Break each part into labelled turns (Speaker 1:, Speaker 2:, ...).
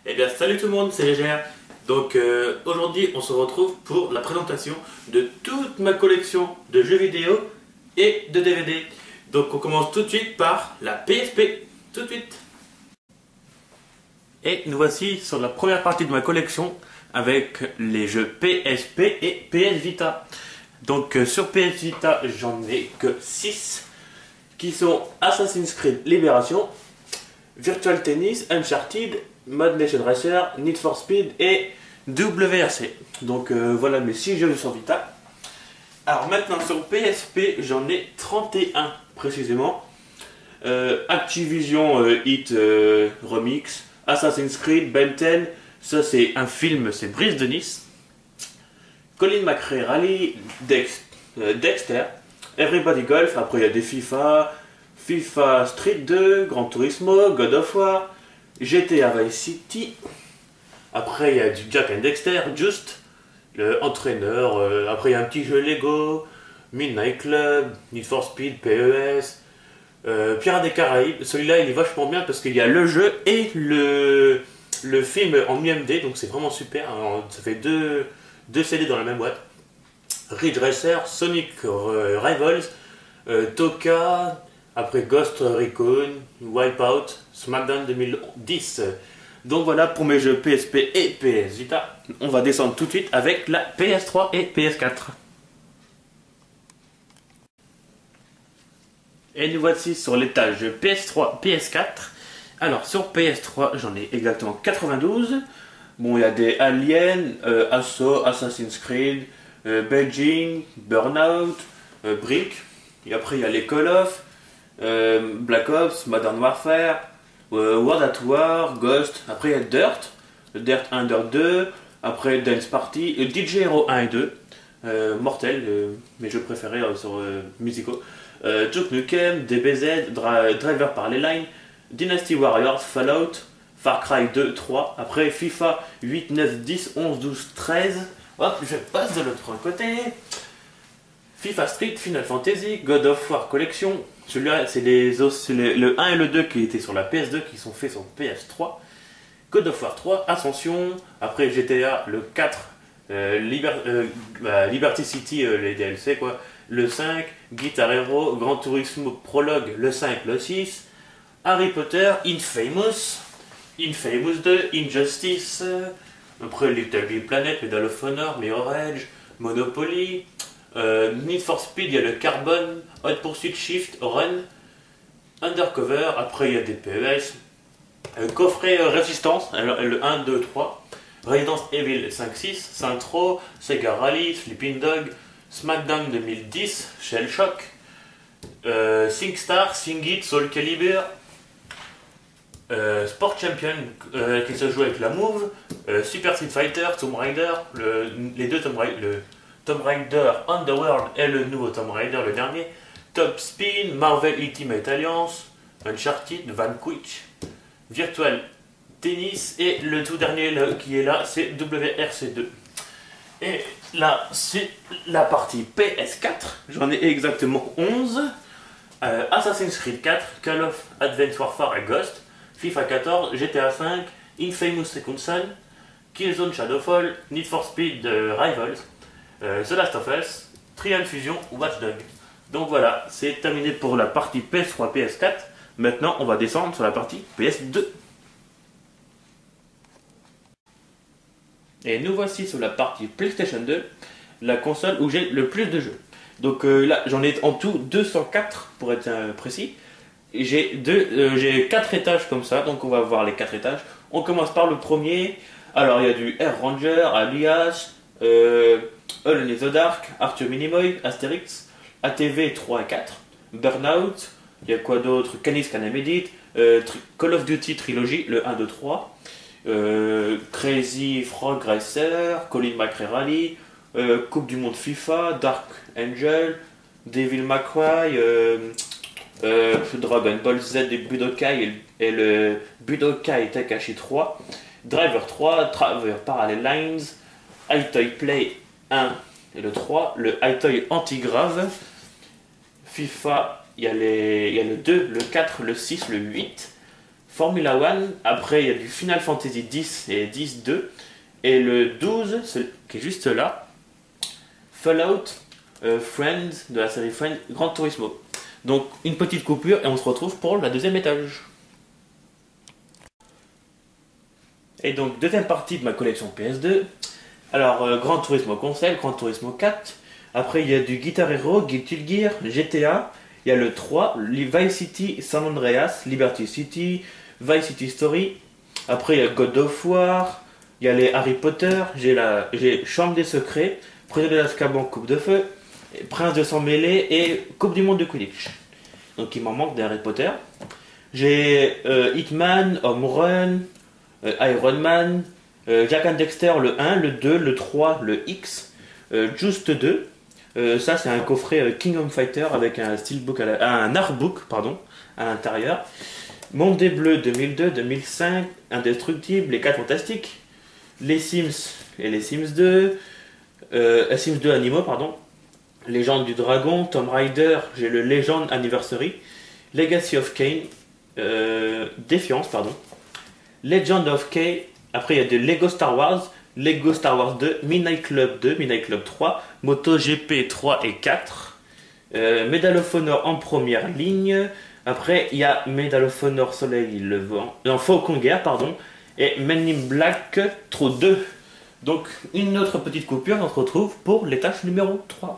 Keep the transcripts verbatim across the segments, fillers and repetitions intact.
Speaker 1: Eh bien salut tout le monde, c'est Légère. Donc euh, aujourd'hui on se retrouve pour la présentation de toute ma collection de jeux vidéo et de D V D. Donc on commence tout de suite par la P S P, tout de suite. Et nous voici sur la première partie de ma collection avec les jeux P S P et P S Vita. Donc euh, sur P S Vita j'en ai que six qui sont Assassin's Creed Liberation, Virtual Tennis, Uncharted, Mad Nation Racer, Need for Speed et W R C. Donc euh, voilà mes six jeux sur Vita. Alors maintenant sur P S P j'en ai trente et un précisément. Euh, Activision euh, Hit euh, Remix, Assassin's Creed, Ben dix, ça c'est un film, c'est Brise de Nice. Colin McRae Rally, Dex, euh, Dexter, Everybody Golf, après il y a des FIFA, FIFA Street deux, Gran Turismo, God of War, G T A Vice City, après il y a du Jack and Dexter, Just, le entraîneur, euh, après il y a un petit jeu Lego, Midnight Club, Need for Speed, P E S, euh, Pirates des Caraïbes. Celui-là il est vachement bien parce qu'il y a le jeu et le, le film en U M D, donc c'est vraiment super, alors, ça fait deux, deux C D dans la même boîte. Ridge Racer, Sonic euh, Rivals, euh, Toka, après Ghost Recon, Wipeout, SmackDown deux mille dix. Donc voilà pour mes jeux P S P et P S Vita. On va descendre tout de suite avec la P S trois et P S quatre. Et nous voici sur l'étage P S trois, P S quatre. Alors sur P S trois j'en ai exactement quatre-vingt-douze. Bon il y a des Aliens, euh, Assault, Assassin's Creed, euh, Beijing, Burnout, euh, Brick. Et après il y a les Call of, euh, Black Ops, Modern Warfare, euh, World at War, Ghost. Après il y a Dirt, Dirt un, Dirt deux. Après Dance Party, euh, D J Hero un et deux, euh, Mortel, euh, mes jeux préférés euh, sur euh, musicaux. Euh, Duke Nukem, D B Z, Dra Driver Parallel, Dynasty Warriors, Fallout, Far Cry deux, trois, après FIFA huit, neuf, dix, onze, douze, treize, hop, je passe de l'autre côté, FIFA Street, Final Fantasy, God of War Collection, celui-là c'est les, les, le un et le deux qui étaient sur la P S deux qui sont faits sur P S trois, God of War trois, Ascension, après G T A le quatre, euh, Liber euh, bah, Liberty City, euh, les D L C quoi, le cinq, Guitar Hero, Gran Turismo Prologue, le cinq, le six, Harry Potter, Infamous, Infamous deux, Injustice, après Little Big Planet, Medal of Honor, Mirror Edge, Monopoly, euh, Need for Speed, il y a le Carbon, Hot Pursuit Shift, Run, Undercover, après il y a des P E S, euh, Coffret euh, Résistance, alors, le un, deux, trois, Resident Evil cinq, six, Saints Row, Sega Rally, Sleeping Dog, SmackDown deux mille dix, Shell Shock, euh, SingStar, Sing It, Soul Calibur, euh, Sport Champion euh, qui se joue avec la Move, euh, Super Street Fighter, Tomb Raider, le, les deux Tomb Raider, le Tomb Raider Underworld et le nouveau Tomb Raider, le dernier, Top Spin, Marvel Ultimate Alliance, Uncharted, Vanquish, Virtual Tennis et le tout dernier là, qui est là, c'est W R C deux. Et là, c'est la partie P S quatre, j'en ai exactement onze. Euh, Assassin's Creed quatre, Call of Advanced Warfare et Ghost, FIFA quatorze, G T A cinq, Infamous Second Son, Killzone Shadowfall, Need for Speed euh, Rivals, euh, The Last of Us, Trial Fusion, Watch Dogs. Donc voilà, c'est terminé pour la partie P S trois, P S quatre. Maintenant, on va descendre sur la partie P S deux. Et nous voici sur la partie PlayStation deux, la console où j'ai le plus de jeux. Donc euh, là, j'en ai en tout deux cent quatre pour être euh, précis. J'ai euh, quatre étages comme ça, donc on va voir les quatre étages. On commence par le premier. Alors il y a du Air Ranger, Alias, euh, Alone in the Dark, Arthur Minimoy, Asterix, A T V trois et quatre, Burnout, il y a quoi d'autre, Canis Can Edit, euh, Call of Duty Trilogy, le un, deux, trois. Euh, Crazy Frog Racer, Colin McRae Rally, euh, Coupe du Monde FIFA, Dark Angel, Devil May Cry, euh, euh, Dragon Ball Z et Budokai et, et le Budokai Tenkaichi trois, Driver trois, Driver Parallel Lines, iToy Play un et le trois, le iToy Antigrave, FIFA, il y a, les, il y a le deux, le quatre, le six, le huit, Formula One, après il y a du Final Fantasy dix et dix deux, et le douze, qui est juste là, Fallout, euh, Friends, de la série Friends, Gran Turismo. Donc une petite coupure et on se retrouve pour la deuxième étage. Et donc deuxième partie de ma collection P S deux. Alors euh, Gran Turismo console, Gran Turismo quatre. Après il y a du Guitar Hero, Guilty Gear, G T A. Il y a le trois, Vice City, San Andreas, Liberty City, Vice City Story. Après il y a God of War. Il y a les Harry Potter. J'ai la, j'ai Chambre des Secrets, Prisonnier d'Azkaban, Coupe de Feu, Prince de Sang Mêlé et Coupe du Monde de Quidditch. Donc il m'en manque des Harry Potter. J'ai euh, Hitman, Home Run, euh, Iron Man, euh, Jack and Dexter le un, le deux, le trois, le X, euh, Just deux. Euh, ça c'est un coffret euh, Kingdom Fighter avec un steelbook, à la, un artbook pardon, à l'intérieur. Monde des Bleus deux mille deux, deux mille cinq, Indestructible, Les quatre Fantastiques, Les Sims et Les Sims deux, euh, Sims deux Animaux pardon. Légende du Dragon, Tomb Raider, j'ai le Legend Anniversary, Legacy of Kain, euh, Défiance, pardon, Legend of Kain, après il y a des Lego Star Wars, Lego Star Wars deux, Midnight Club deux, Midnight Club trois, MotoGP trois et quatre, euh, Medal of Honor en première ligne, après il y a Medal of Honor Soleil Levant, non, Faucon Guerre, pardon, et Men in Black True deux. Donc une autre petite coupure, on se retrouve pour l'étage numéro trois.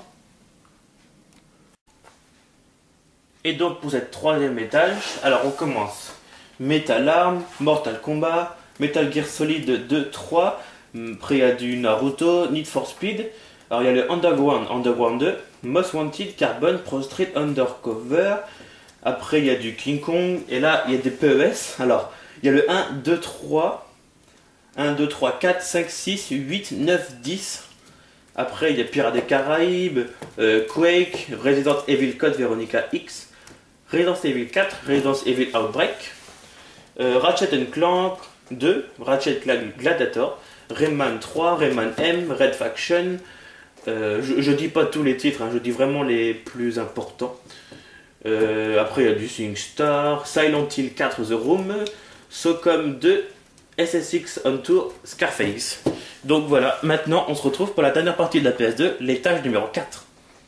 Speaker 1: Et donc pour cette troisième étage, alors on commence Metal Arm, Mortal Kombat, Metal Gear Solid deux, trois, après il y a du Naruto, Need for Speed, alors il y a le Underground, Underground deux, Most Wanted, Carbon, Pro Street Undercover, après il y a du King Kong, et là il y a des P E S, alors il y a le un, deux, trois, un, deux, trois, quatre, cinq, six, huit, neuf, dix. Après il y a Pirates des Caraïbes, euh, Quake, Resident Evil Code Veronica X, Resident Evil quatre, Resident Evil Outbreak, euh, Ratchet and Clank deux, Ratchet Clank Gladiator, Rayman trois, Rayman M, Red Faction, euh, je, je dis pas tous les titres, hein, je dis vraiment les plus importants. Euh, après il y a du SingStar, Silent Hill quatre The Room, Socom deux, S S X On Tour, Scarface. Donc voilà, maintenant on se retrouve pour la dernière partie de la P S deux, l'étage numéro quatre.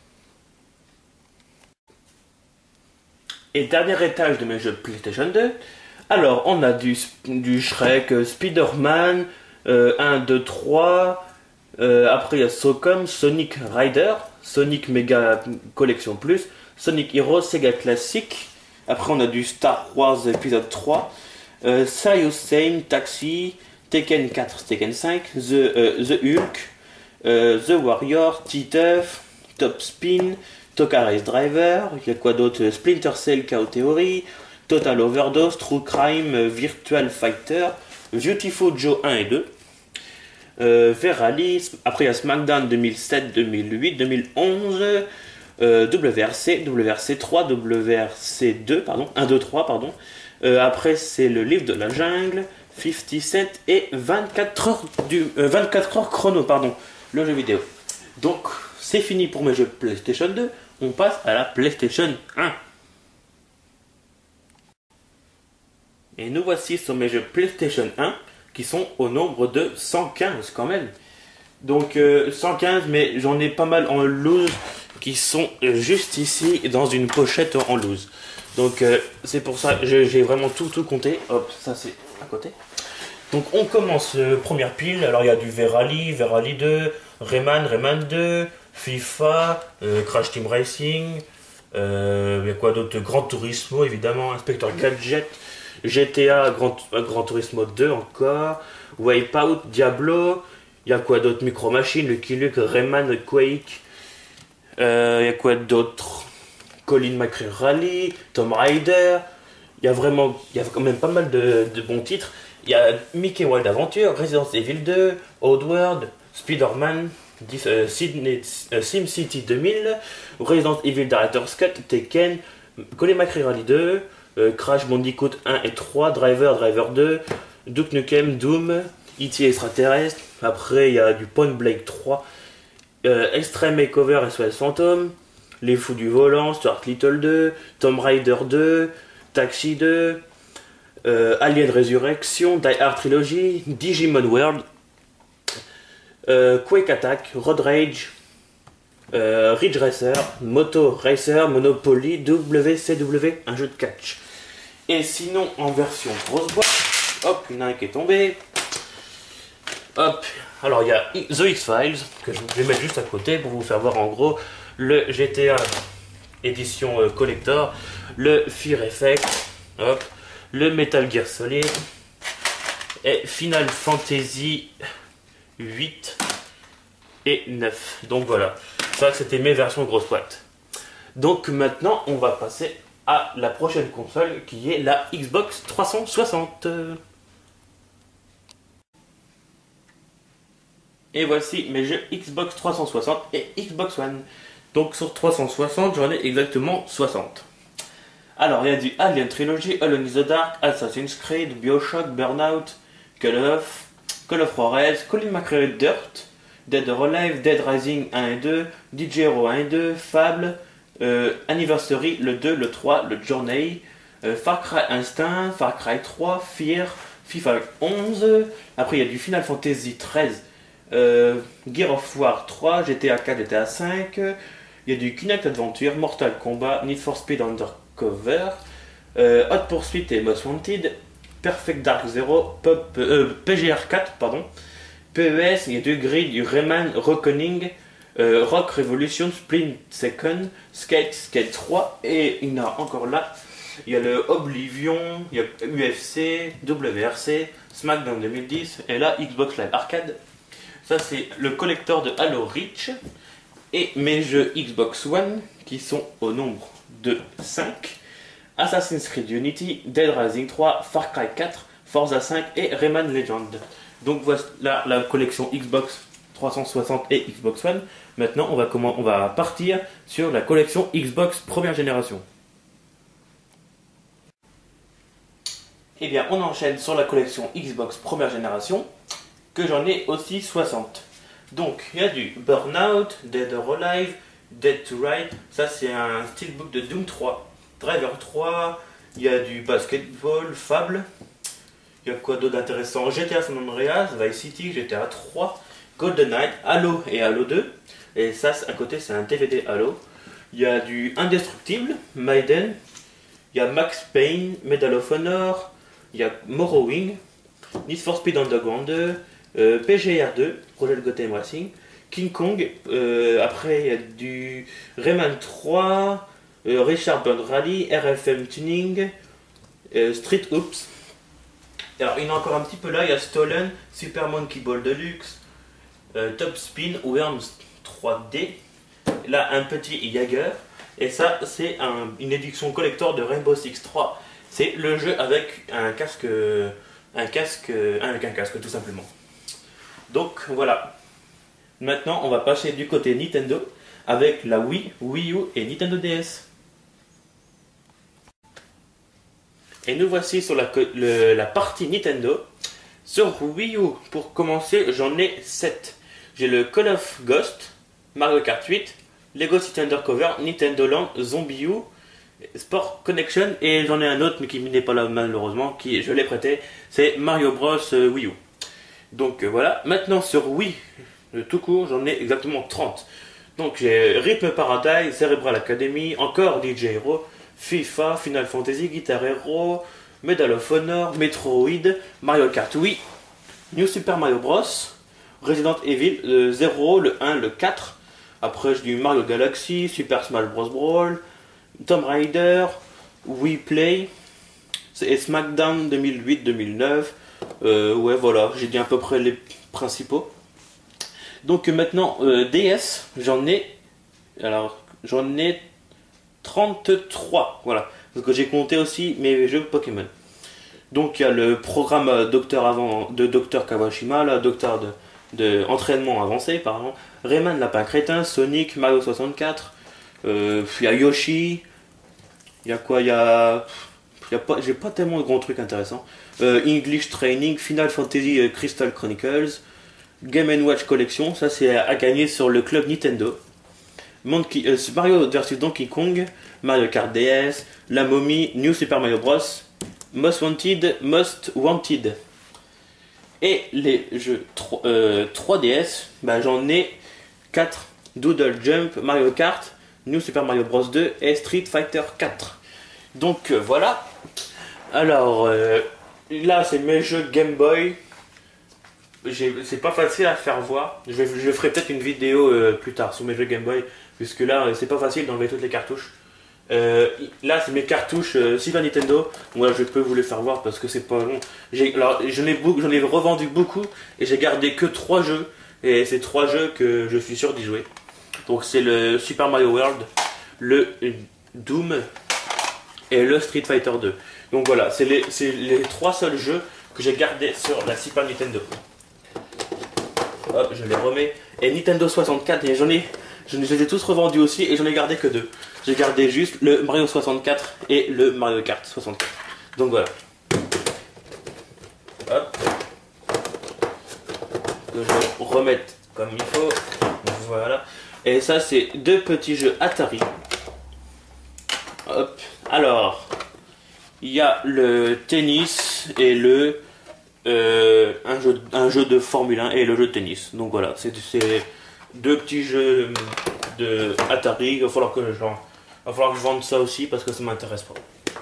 Speaker 1: Et dernier étage de mes jeux PlayStation deux. Alors on a du, du Shrek, euh, Spider-Man, euh, un, deux, trois. Euh, après il y a Socom, Sonic Rider, Sonic Mega Collection Plus, Sonic Heroes, Sega Classic. Après on a du Star Wars épisode trois, euh, Serious Sam, Taxi, Tekken quatre, Tekken cinq, The, euh, The Hulk, euh, The Warrior, T-Tuff, Top Spin, Toka Race Driver, il y a quoi d'autre, Splinter Cell, Chaos Theory, Total Overdose, True Crime, Virtual Fighter, Beautiful Joe un et deux, euh, Verali, après il y a SmackDown deux mille sept, deux mille huit, deux mille onze, euh, W R C, W R C trois, W R C deux, pardon, un, deux, trois, pardon, euh, après c'est le livre de la jungle, cinquante-sept et vingt-quatre heures, du, euh, vingt-quatre heures chrono, pardon, le jeu vidéo. Donc c'est fini pour mes jeux PlayStation deux, on passe à la PlayStation un. Et nous voici sur mes jeux PlayStation un qui sont au nombre de cent quinze quand même. Donc euh, cent quinze, mais j'en ai pas mal en loose qui sont juste ici dans une pochette en loose. Donc euh, c'est pour ça que j'ai vraiment tout tout compté. Hop, ça c'est à côté. Donc on commence euh, première pile. Alors il y a du Verali, Verali deux, Rayman, Rayman deux, FIFA, euh, Crash Team Racing, euh, il y a quoi d'autre, Gran Turismo évidemment, Inspector Gadget, G T A, Gran, Gran Turismo deux encore, Wipeout, Diablo, il y a quoi d'autre, Micro Machine, Lucky Luke, Rayman, Quake, euh, il y a quoi d'autre, Colin McRae Rally, Tomb Raider, il y a vraiment, il y a quand même pas mal de, de bons titres. Il y a Mickey Wild Adventure, Resident Evil deux, Oddworld, Spider-Man, euh, euh, SimCity deux mille, Resident Evil Director's Cut, Tekken, Colin McRae Rally deux, euh, Crash Bandicoot un et trois, Driver, Driver deux, Duke Nukem, Doom, E T Extraterrestre, après il y a du Point Blank trois, euh, Extreme Makeover S O S Phantom, Les Fous du Volant, Stuart Little deux, Tomb Raider deux, Taxi deux, euh, Alien Resurrection, Die Hard Trilogy, Digimon World, euh, Quake Attack, Road Rage, euh, Ridge Racer, Moto Racer, Monopoly, W C W, un jeu de catch. Et sinon, en version grosse boîte, hop, il y en a un qui est tombé. Hop, alors il y a The X-Files, que je vais mettre juste à côté pour vous faire voir en gros le G T A édition euh, collector, le Fear Effect, hop, le Metal Gear Solid et Final Fantasy huit et neuf. Donc voilà, ça c'était mes versions grosse boîte. Donc maintenant on va passer à la prochaine console qui est la Xbox trois cent soixante. Et voici mes jeux Xbox trois cent soixante et Xbox One. Donc sur trois cent soixante, j'en ai exactement soixante. Alors il y a du Alien Trilogy, Alone in the Dark, Assassin's Creed, Bioshock, Burnout, Call of, Call of Juarez, Colin McRae Dirt, Dead or Alive, Dead Rising un et deux, D J Hero un et deux, Fable, euh, Anniversary le deux, le trois, le Journey, euh, Far Cry Instinct, Far Cry trois, Fear, FIFA onze, après il y a du Final Fantasy treize, euh, Gear of War trois, G T A quatre, G T A cinq, il y a du Kinect Adventure, Mortal Kombat, Need for Speed Undercover, euh, Hot Pursuit et Most Wanted, Perfect Dark Zero, Pop, euh, P G R quatre, pardon, P E S, il y a du Grid, du Rayman Reckoning, euh, Rock Revolution, Split Second, Skate, Skate trois, et il y en a encore là, il y a le Oblivion, il y a U F C, W R C, SmackDown deux mille dix, et là Xbox Live Arcade. Ça c'est le collector de Halo Reach. Et mes jeux Xbox One qui sont au nombre de cinq. Assassin's Creed Unity, Dead Rising trois, Far Cry quatre, Forza cinq et Rayman Legend. Donc voilà la, la collection Xbox trois cent soixante et Xbox One. Maintenant on va, comment, on va partir sur la collection Xbox première génération. Et bien on enchaîne sur la collection Xbox première génération, que j'en ai aussi soixante. Donc il y a du Burnout, Dead or Alive, Dead to Ride, ça c'est un steelbook de Doom trois, Driver trois, il y a du Basketball, Fable, il y a quoi d'autre d'intéressant, G T A San Andreas, Vice City, G T A trois, Golden Knight, Halo et Halo deux, et ça à côté c'est un D V D Halo. Il y a du Indestructible, Maiden, il y a Max Payne, Medal of Honor, il y a Morrowind, Need for Speed Underground deux, euh, P G R deux, Project Gotham Racing, King Kong, euh, après il y a du Rayman trois, euh, Richard Burn Rally, R F M Tuning, euh, Street Hoops. Alors il y en a encore un petit peu là, il y a Stolen, Super Monkey Ball Deluxe, euh, Top Spin, Worms trois D, là un petit Jaeger, et ça c'est un, une édition collector de Rainbow Six trois. C'est le jeu avec un casque, un casque, avec un casque tout simplement. Donc voilà. Maintenant on va passer du côté Nintendo avec la Wii, Wii U et Nintendo D S. Et nous voici sur la, le, la partie Nintendo. Sur Wii U, pour commencer, j'en ai sept. J'ai le Call of Ghost, Mario Kart huit, Lego City Undercover, Nintendo Land, Zombie U, Sport Connection, et j'en ai un autre mais qui n'est pas là malheureusement, qui je l'ai prêté, c'est Mario Bros euh, Wii U. Donc euh, voilà, maintenant sur Wii, euh, tout court, j'en ai exactement trente. Donc j'ai Rhythm Paradise, Cerebral Academy, encore D J Hero, FIFA, Final Fantasy, Guitar Hero, Medal of Honor, Metroid, Mario Kart Wii, New Super Mario Bros, Resident Evil, le zéro, le un, le quatre, après j'ai du Mario Galaxy, Super Smash Bros Brawl, Tomb Raider, Wii Play, et SmackDown deux mille huit deux mille neuf, euh, ouais voilà, j'ai dit à peu près les principaux. Donc maintenant, euh, D S, j'en ai, alors j'en ai trente-trois, voilà, parce que j'ai compté aussi mes jeux Pokémon. Donc il y a le programme Docteur avant, de Docteur Kawashima, là, Docteur de, de entraînement avancé, pardon, Rayman Lapin Crétin, Sonic, Mario soixante-quatre, euh, il y a Yoshi, il y a quoi, il y a, il y a pas, j'ai pas tellement de gros trucs intéressants, euh, English Training, Final Fantasy euh, Crystal Chronicles, Game and Watch Collection, ça c'est à, à gagner sur le club Nintendo. Monkey, euh, Mario versus Donkey Kong, Mario Kart D S, La Momie, New Super Mario Bros, Most Wanted, Most Wanted. Et les jeux euh, trois D S, bah, j'en ai quatre. Doodle Jump, Mario Kart, New Super Mario Bros deux et Street Fighter quatre. Donc euh, voilà. Alors euh, là c'est mes jeux Game Boy. C'est pas facile à faire voir. Je, vais, je ferai peut-être une vidéo euh, plus tard sur mes jeux Game Boy, puisque là euh, c'est pas facile d'enlever toutes les cartouches. Euh, là c'est mes cartouches euh, Super Nintendo. Moi je peux vous les faire voir parce que c'est pas long. Alors j'en ai, j'en ai revendu beaucoup et j'ai gardé que trois jeux. Et c'est trois jeux que je suis sûr d'y jouer. Donc c'est le Super Mario World, le Doom et le Street Fighter deux. Donc voilà, c'est les, les trois seuls jeux que j'ai gardés sur la Super Nintendo. Hop, je les remets. Et Nintendo soixante-quatre, et j'en ai, je les ai tous revendus aussi et j'en ai gardé que deux. J'ai gardé juste le Mario soixante-quatre et le Mario Kart soixante-quatre. Donc voilà. Hop. Que je remette comme il faut. Voilà. Et ça c'est deux petits jeux Atari. Hop. Alors, il y a le tennis et le euh, un jeu un jeu de Formule un et le jeu de tennis. Donc voilà, c'est deux petits jeux de Atari. Il va falloir que je, il va falloir que je vende ça aussi parce que ça m'intéresse pas.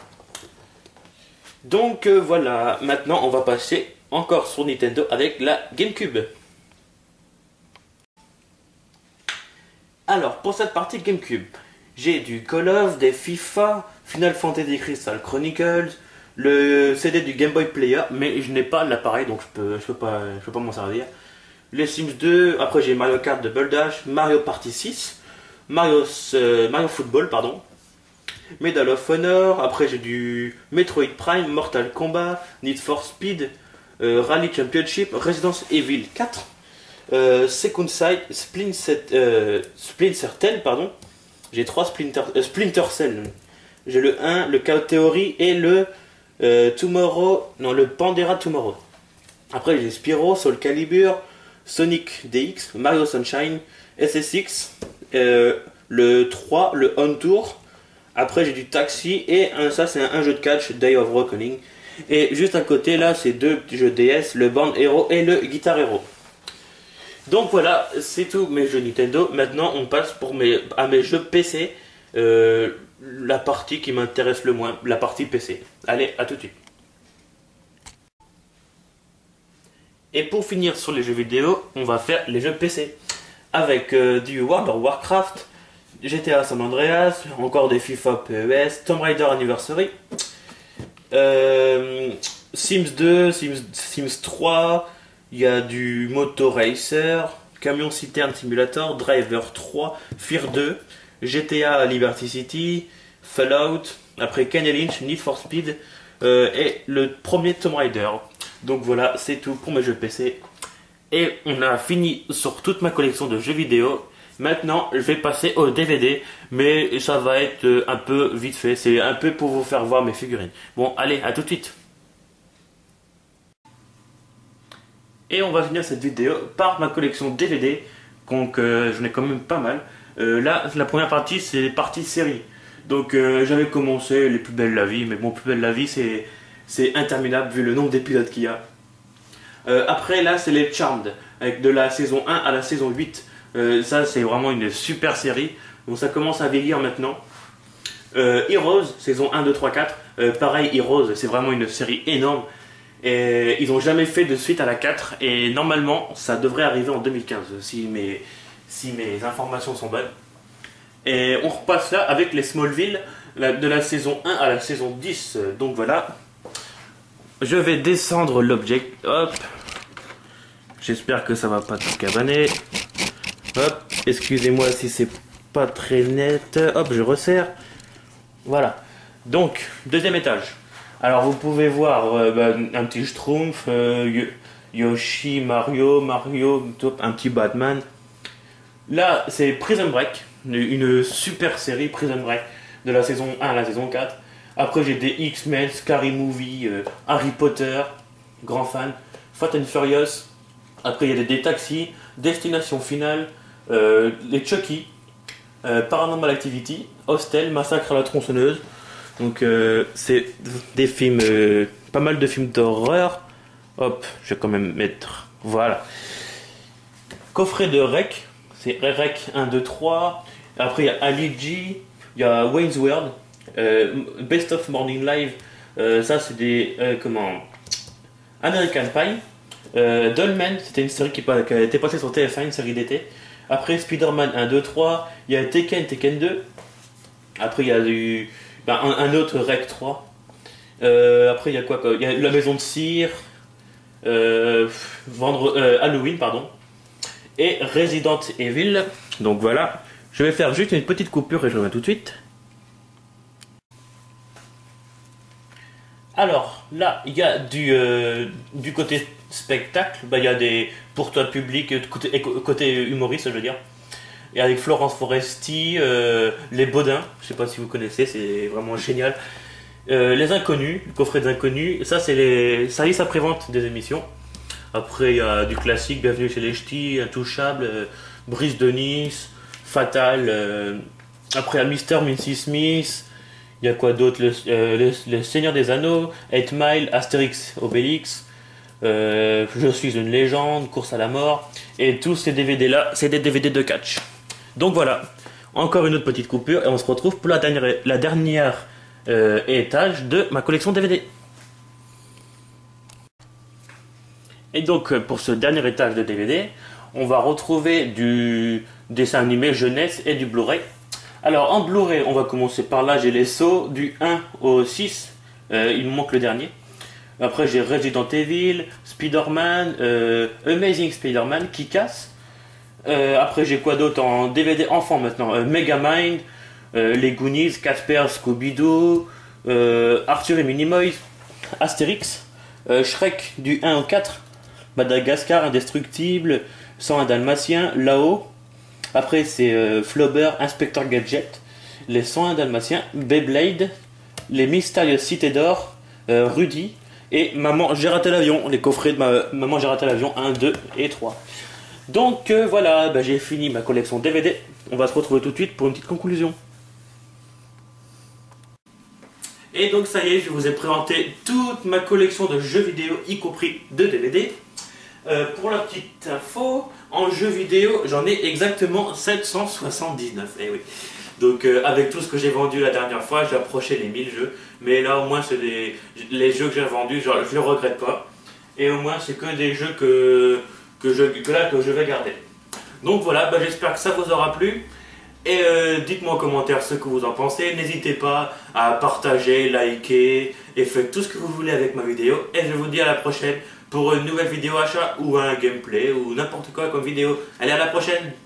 Speaker 1: Donc euh, voilà, maintenant on va passer encore sur Nintendo avec la GameCube. Alors, pour cette partie GameCube, j'ai du Call of, des FIFA, Final Fantasy Crystal Chronicles, le C D du Game Boy Player, mais je n'ai pas l'appareil, donc je peux, je peux pas, je peux pas m'en servir. Les Sims deux, après j'ai Mario Kart Double Dash, Mario Party six, Mario, euh, Mario Football, pardon, Medal of Honor, après j'ai du Metroid Prime, Mortal Kombat, Need for Speed, euh, Rally Championship, Resident Evil quatre, Euh, Second Sight, Splinter, euh, Splinter Cell, pardon. J'ai trois Splinter, euh, Splinter Cell. J'ai le un, le Chaos Theory et le euh, Tomorrow, non le Pandora Tomorrow. Après j'ai Spyro, Soul Calibur, Sonic D X, Mario Sunshine, S S X, euh, le trois, le On Tour. Après j'ai du Taxi et un, ça c'est un, un jeu de catch, Day of Reckoning. Et juste à côté là c'est deux petits jeux D S, le Band Hero et le Guitar Hero. Donc voilà, c'est tout mes jeux Nintendo. Maintenant on passe pour mes, à mes jeux P C, euh, la partie qui m'intéresse le moins, la partie P C. Allez, à tout de suite. Et pour finir sur les jeux vidéo, on va faire les jeux P C. Avec euh, du World of Warcraft, G T A San Andreas, encore des FIFA P E S, Tomb Raider Anniversary, euh, Sims deux, Sims, Sims trois... Il y a du Moto Racer, Camion Citerne Simulator, Driver trois, Fear deux, G T A Liberty City, Fallout, après Kenny Lynch, Need for Speed euh, et le premier Tomb Raider. Donc voilà, c'est tout pour mes jeux P C. Et on a fini sur toute ma collection de jeux vidéo. Maintenant, je vais passer au D V D, mais ça va être un peu vite fait. C'est un peu pour vous faire voir mes figurines. Bon, allez, à tout de suite. Et on va finir cette vidéo par ma collection D V D, donc euh, j'en ai quand même pas mal. Euh, là, la première partie, c'est partie série. Donc euh, j'avais commencé Les Plus Belles la Vie, mais bon, Plus Belle la Vie, c'est interminable vu le nombre d'épisodes qu'il y a. Euh, après, là, c'est les Charmed, avec de la saison un à la saison huit. Euh, ça, c'est vraiment une super série. Donc ça commence à vieillir maintenant. Euh, Heroes, saison un, deux, trois, quatre. Euh, pareil, Heroes, c'est vraiment une série énorme. Et ils n'ont jamais fait de suite à la quatre et normalement ça devrait arriver en deux mille quinze si mes, si mes informations sont bonnes. Et on repasse là avec les Smallville la, de la saison un à la saison dix. Donc voilà, je vais descendre l'objet. Hop, j'espère que ça va pas tout cabaner. Hop, excusez-moi si c'est pas très net. Hop, je resserre. Voilà, donc deuxième étage. Alors vous pouvez voir euh, bah, un petit Schtroumpf, euh, Yoshi, Mario, Mario, un petit Batman. Là c'est Prison Break, une super série Prison Break de la saison un à la saison quatre. Après j'ai des X-Men, Scary Movie, euh, Harry Potter, grand fan, Fast and Furious. Après il y a des, des Taxis, Destination Finale, euh, les Chucky, euh, Paranormal Activity, Hostel, Massacre à la tronçonneuse. Donc euh, c'est des films, euh, pas mal de films d'horreur. Hop, je vais quand même mettre, voilà. Coffret de Rec, c'est Rec un, deux, trois. Après il y a Ali G, il y a Wayne's World, euh, Best of Morning Live, euh, ça c'est des, euh, comment, American Pie. Euh, Dollman, c'était une série qui, qui a été passée sur T F un, une série d'été. Après Spider-Man un, deux, trois, il y a Tekken, Tekken deux. Après il y a du, ben, un, un autre Rec trois. Euh, après il y a quoi, quoi il y a La Maison de Cire, euh, vendre, euh, Halloween, pardon. Et Resident Evil. Donc voilà, je vais faire juste une petite coupure et je reviens tout de suite. Alors là, il y a du, euh, du côté spectacle, bah, il y a des pour toi public, côté, côté humoriste, je veux dire. Et avec Florence Foresti, euh, Les Baudins, je sais pas si vous connaissez, c'est vraiment génial. Euh, les Inconnus, le coffret des Inconnus, ça c'est les services après-vente des émissions. Après il y a du classique, Bienvenue chez les Ch'tis, Intouchable, euh, Brise de Nice, Fatal. Euh, après il y a Mister Mincy Smith. Il y a quoi d'autre, le, euh, le, le Seigneur des Anneaux, eight Mile, Astérix, Obélix, euh, Je suis une légende, Course à la mort. Et tous ces D V D là, c'est des D V D de catch. Donc voilà, encore une autre petite coupure et on se retrouve pour la dernière, la dernière euh, étage de ma collection D V D. Et donc pour ce dernier étage de D V D, on va retrouver du dessin animé jeunesse et du Blu-ray. Alors en Blu-ray, on va commencer par là, j'ai les sauts du un au six, euh, il me manque le dernier. Après j'ai Resident Evil, Spider-Man, euh, Amazing Spider-Man, Kick-Ass. Euh, après j'ai quoi d'autre en D V D enfant maintenant, euh, Megamind, euh, les Goonies, Casper, Scooby-Doo, euh, Arthur et Minimoys, Astérix, euh, Shrek du un au quatre, Madagascar, Indestructible, cent un Dalmatiens, Là-haut. Après c'est euh, Flubber, Inspecteur Gadget, les cent un Dalmatiens, Beyblade, les Mystérieuses Cités d'Or, euh, Rudy et Maman j'ai raté l'avion, les coffrets de ma, Maman j'ai raté l'avion un, deux et trois. Donc euh, voilà, bah, j'ai fini ma collection D V D, on va se retrouver tout de suite pour une petite conclusion. Et donc ça y est, je vous ai présenté toute ma collection de jeux vidéo, y compris de D V D. Euh, pour la petite info, en jeux vidéo, j'en ai exactement sept cent soixante-dix-neuf. Eh oui. Donc euh, avec tout ce que j'ai vendu la dernière fois, j'ai approché les mille jeux. Mais là au moins c'est des les jeux que j'ai vendus, genre, je ne les regrette pas. Et au moins c'est que des jeux que, que, je, que, là, que je vais garder. Donc voilà, bah, j'espère que ça vous aura plu. Et euh, dites-moi en commentaire ce que vous en pensez. N'hésitez pas à partager, liker et faites tout ce que vous voulez avec ma vidéo. Et je vous dis à la prochaine pour une nouvelle vidéo achat ou un gameplay ou n'importe quoi comme vidéo. Allez, à la prochaine!